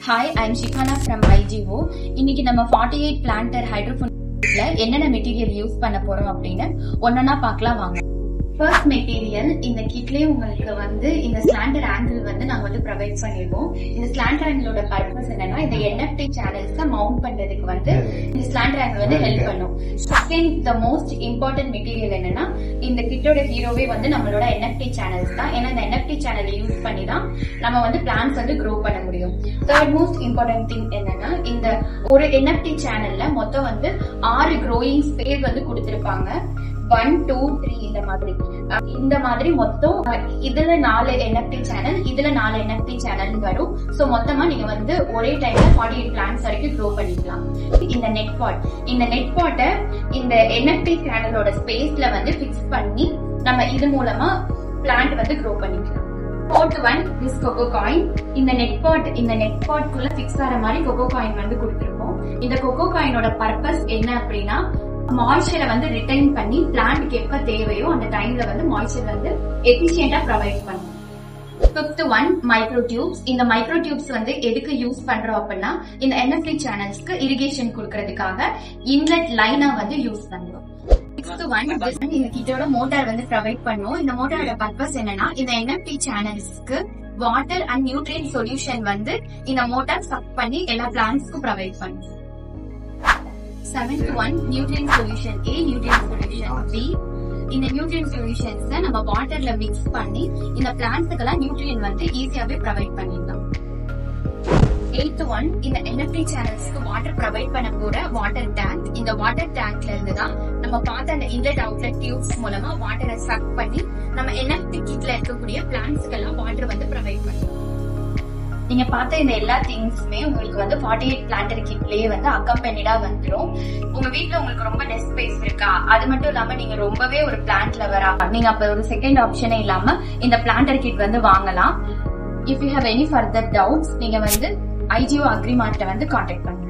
Hi, I'm Shikana from IGO. இன்னைக்கு நம்ம 48 planter hydroponics என்னென்ன மெட்டீரியல் யூஸ் பண்ண போறோம் அப்படின்னு ஒன்னொன்னா பார்க்கலாம் வாங்க. ஃபர்ஸ்ட் மெட்டீரியல் இந்த கிட்லயே உங்களுக்கு வந்து இந்த ஸ்லாண்டர் ஆங்கிள் வந்து நாங்க வந்து ப்ரொவைட் பண்ணிருக்கோம். இந்த ஸ்லாண்டர் ஆங்கிளோட பர்பஸ் என்னன்னா இந்த NFT சேனல்ஸ் மவுண்ட் பண்றதுக்கு வந்து இந்த ஸ்லாண்டர் ஆங்கிள் வந்து ஹெல்ப் பண்ணும். Second the most important material என்னன்னா இந்த கிட்டோட ஹீரோவே வந்து நம்மளோட NFT சேனல்ஸ் தான். ஏன்னா இந்த NFT சேனலை யூஸ் பண்ணி தான் நம்ம வந்து பிளான்ஸ் வந்து க்ரோ பண்ண முடியும். தேர்ட் மோஸ்ட் இம்பார்ட்டன்ட் திங் என்னன்னா இந்த ஒரு NFT சேனல்ல மொத்தம் வந்து 6 க்ரோயிங் ஸ்பேஸ் வந்து கொடுத்திருப்பாங்க. 1, 2, 3 இந்த மாதிரி மொத்தம் இதுல 4 NFT சேனல், இதுல 4 NFT சேனல் வரும். சோ மொத்தமா நீங்க வந்து ஒரே டைம்ல 48 பிளான்ஸ் வரைக்கும் க்ரோ பண்ணிக்கலாம். இந்த நெட் பாட்டை இந்த NFT சேனலோட ஸ்பேஸ்ல வந்து பிக்ஸ் பண்ணி நம்ம இது மூலமா பிளான்ட் வந்து க்ரோ பண்ணிக்கலாம். Fourth one, this coco coin. இந்த நெட் பாட் குள்ள பிக்ஸ் ஆற மாதிரி coco coin வந்து கொடுத்திருக்கோம். இந்த coco coinோட பர்பஸ் என்ன அப்படின்னா மாய்ச்சரை வந்து ரிட்டைன் பண்ணி பிளான்ட்க்கு எப்ப தேவையோ அந்த டைம்ல வந்து மாய்ச்சர் வந்து எஃபிஷியன்டா ப்ரொவைட் பண்ணும். Fifth one, micro tubes. இந்த மைக்ரோ டியூப்ஸ் வந்து எதுக்கு யூஸ் பண்றோம் அப்படின்னா இந்த NFT சேனல்ஸ்க்கு இரிகேஷன் கொடுக்கறதுக்காக இன்லெட் லைனா வந்து யூஸ் பண்றோம். Sixth one, இந்த கிட்டோட மோட்டார் வந்து ப்ரொவைட் பண்ணும். இந்த மோட்டாரோட பர்பஸ் என்னன்னா இந்த NFT சேனல்ஸ்க்கு வாட்டர் அண்ட் நியூட்ரியன்ட் சொல்யூஷன் வந்து இந்த மோட்டார் சக் பண்ணி எல்லா பிளான்ட்ஸ்க்கும் ப்ரொவைட் பண்ணும். Seventh one, nutrient solution A, nutrient solution B. இந்த nutrient solutions நம்ம வாட்டர்ல மிக்ஸ் பண்ணி இந்த பிளான்ட்ஸ்க்கெல்லாம் நியூட்ரியன்ட் வந்து ஈஸியாவே ப்ரொவைட் பண்ணிடலாம். Eighth one, இந்த NFT சேனல்ஸ்க்கு வாட்டர் ப்ரொவைட் பண்ண போற வாட்டர் டேங்க். இந்த வாட்டர் டேங்க்ல இருந்து தான் நம்ம பார்த்த அந்த இன்லெட் அவுட்லெட் டியூப்ஸ் மூலமா வாட்டரை சக் பண்ணி நம்ம NFT கிட்ல இருக்கக்கூடிய பிளான்ட்ஸ்க்கெல்லாம் வாட்டர் வந்து ப்ரொவைட் பண்ணலாம். நீங்க பார்த்த இந்த எல்லா திங்ஸுமே உங்களுக்கு வந்து 48 பிளான்டர் கிட்லயே வந்து அக்கம்பெனிடா வந்துடும். உங்க வீட்டுல உங்களுக்கு ரொம்ப டெஸ்க் ஸ்பேஸ் இருக்கா, அது மட்டும் இல்லாம நீங்க ரொம்பவே ஒரு பிளான்ட் லவரா, நீங்க அப்ப ஒரு செகண்ட் ஆப்ஷனே இல்லாம இந்த பிளான்டர் கிட் வந்து வாங்கலாம். If you have any further doubts நீங்க வந்து IGO அக்ரிமார்ட்ட வந்து கான்டாக்ட் பண்ணுங்க.